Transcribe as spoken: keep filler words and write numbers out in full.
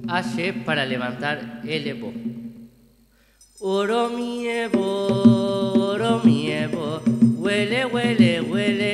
hace para levantar el Evo. Oro mi Evo, oro mi Evo, huele, huele, huele